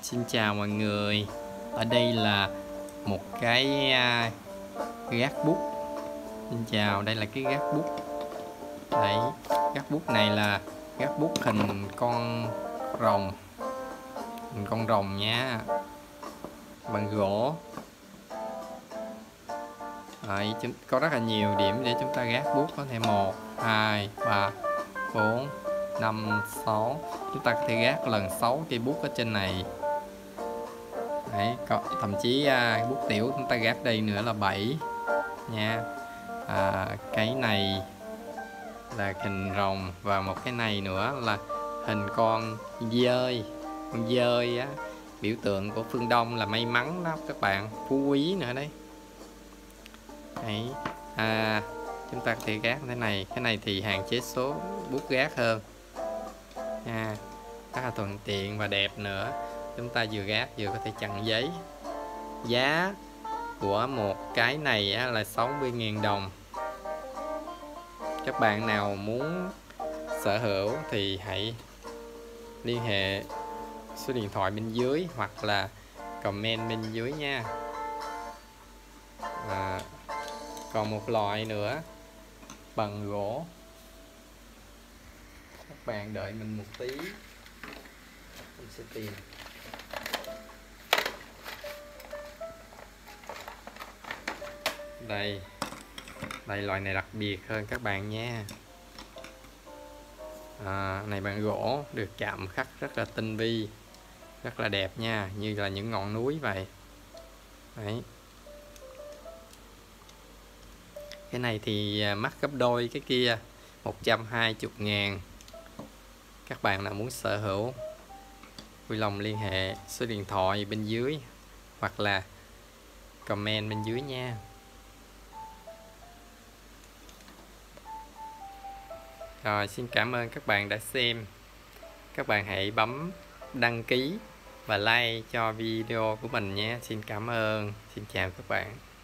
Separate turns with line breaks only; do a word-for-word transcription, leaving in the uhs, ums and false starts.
Xin chào mọi người. Ở đây là một cái à, gác bút. Xin chào, đây là cái gác bút. Đấy, gác bút này là gác bút hình con rồng. Hình con rồng nha. Bằng gỗ. Đấy, có rất là nhiều điểm để chúng ta gác bút. Có thể một, hai, ba, bốn, năm, sáu. Chúng ta có thể gác lần sáu cây bút ở trên này. Đấy, có, thậm chí à, bút tiểu chúng ta gác đây nữa là bảy nha. À, cái này là hình rồng và một cái này nữa là hình con dơi. Con dơi á, biểu tượng của phương Đông là may mắn đó các bạn, phú quý nữa đấy. Đấy, à, chúng ta có thể gác thế này. Cái này thì hạn chế số bút gác hơn nha, rất là thuận tiện và đẹp nữa. Chúng ta vừa gác vừa có thể chặn giấy. Giá của một cái này á, là sáu mươi nghìn đồng. Các bạn nào muốn sở hữu thì hãy liên hệ số điện thoại bên dưới hoặc là comment bên dưới nha. À, còn một loại nữa bằng gỗ. Các bạn đợi mình một tí, mình sẽ tìm. Đây, đây loại này đặc biệt hơn các bạn nha. À, này bằng gỗ được chạm khắc rất là tinh vi, rất là đẹp nha, như là những ngọn núi vậy. Đấy. Cái này thì mắc gấp đôi cái kia, một trăm hai mươi ngàn. Các bạn nào muốn sở hữu vui lòng liên hệ số điện thoại bên dưới hoặc là comment bên dưới nha. Rồi, xin cảm ơn các bạn đã xem. Các bạn hãy bấm đăng ký và like cho video của mình nhé. Xin cảm ơn. Xin chào các bạn.